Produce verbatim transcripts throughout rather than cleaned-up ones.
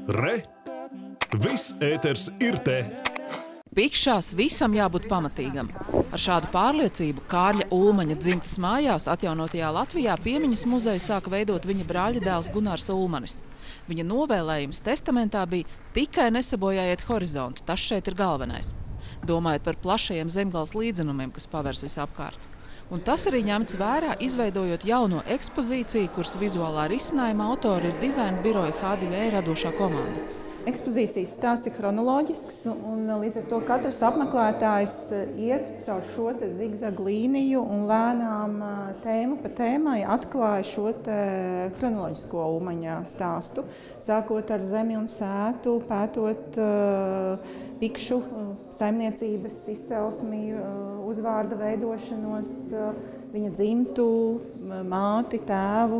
Re! Viss ēters ir te! Pikšās visam jābūt pamatīgam. Ar šādu pārliecību Kārļa Ulmaņa dzimtas mājās atjaunotajā Latvijā piemiņas muzeju sāka veidot viņa brāļa dēls Gunārs Ulmanis. Viņa novēlējums testamentā bija tikai nesabojājiet horizontu, tas šeit ir galvenais. Domājot par plašajiem zemgales līdzenumiem, kas pavērs visapkārt. Un tas arī ņemts vērā, izveidojot jauno ekspozīciju, kuras vizuālā risinājuma autori ir dizaina biroja H divi E radošā komanda. Ekspozīcijas stāsts ir chronoloģisks, un līdz ar to katrs apmeklētājs iet caur šo te zigzagu līniju un lēnām tēmu pa tēmai atklāja šo te chronoloģisko Ulmaņa stāstu. Sākot ar zemi un sētu, pētot uh, pikšu uh, saimniecības izcelsmi, uh, uzvārda veidošanos, uh, viņa dzimtu, māti, tēvu.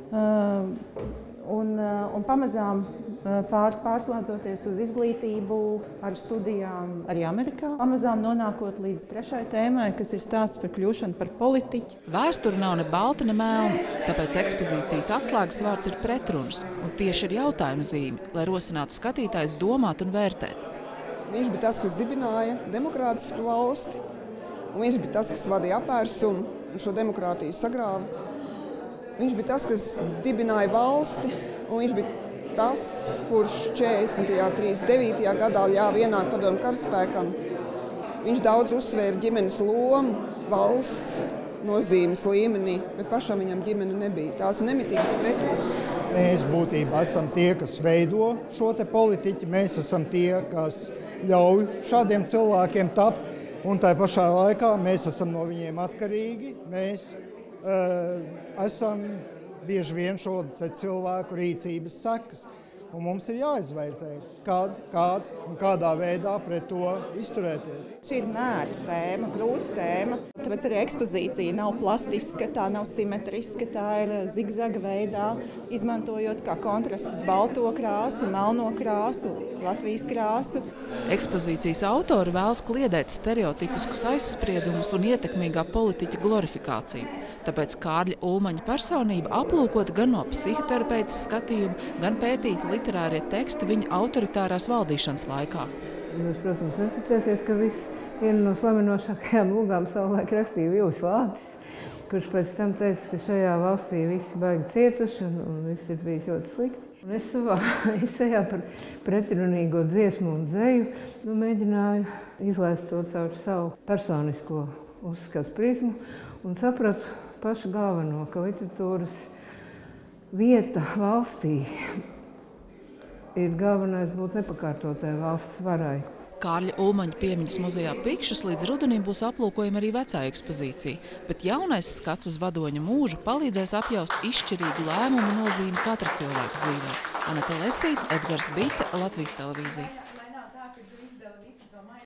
Uh, un, uh, un pamazām Pār, pārslēdzoties uz izglītību, ar studijām arī Amerikā. Pamazām nonākot līdz trešai tēmai, kas ir stāsts par kļūšanu par politiķi. Vēsture nav ne balta, ne melna, tāpēc ekspozīcijas atslēgas vārds ir pretrunas. Un tieši ir jautājuma zīme, lai rosinātu skatītājus domāt un vērtēt. Viņš bija tas, kas dibināja demokrātisku valsti, un viņš bija tas, kas vadīja apvērsumu un šo demokrātiju sagrāva. Viņš bija tas, kas dibināja valsti, un viņš bija tas, kurš četrdesmitajā, trīsdesmit devītajā gadā ļāva ienākt padomju karaspēkam. Viņš daudz uzsvēra ģimenes lomu valsts nozīmes līmenī, bet pašam viņam ģimene nebija. Tās ir nemitīgas pretrunas. Mēs būtībā esam tie, kas veido šo te politiķi, mēs esam tie, kas ļauj šādiem cilvēkiem tapt, un tai pašā laikā mēs esam no viņiem atkarīgi. Mēs uh, esam bieži vien šo cilvēku rīcības sekas. Un mums ir jāizvērtē, kad, kad un kādā veidā pret to izturēties. Šī ir nērta tēma, grūta tēma. Tāpēc arī ekspozīcija nav plastiska, tā nav simetriska, tā ir zigzaga veidā, izmantojot kā kontrastus balto krāsu, melno krāsu, Latvijas krāsu. Ekspozīcijas autori vēlas kliedēt stereotipiskus aizspriedumus un ietekmīgā politiķa glorifikāciju. Tāpēc Kārļa Ulmaņa personība aplūkota gan no psihoterapeitas skatījuma, gan pētīta literārie teksti viņa autoritārās valdīšanas laikā. Jūs, protams, neticēsiet, ka viss viena no slavinošākajām lūgām savulaik rakstīja Vils Lācis, kurš pēc tam teica, ka šajā valstī visi baigi cietuši un, un viss ir bijis ļoti slikti. Un es savā esejā par pretrunīgo dziesmu un dzeju nu, mēģināju izlaist to caur savu personisko uzskatu prizmu un sapratu pašu galveno, ka literatūras vieta valstī ir galvenais būt nepakārtotai valsts varai. Kārļa Ulmaņa piemiņas muzejā Pikšas līdz rudenim būs aplūkojama arī vecā ekspozīcija, bet jaunais skats uz vadoņa mūžu palīdzēs apjaust izšķirīgu lēmumu nozīmi katra cilvēka dzīvē. Aneta Lesīte, Edgars Bite, Latvijas televīzija.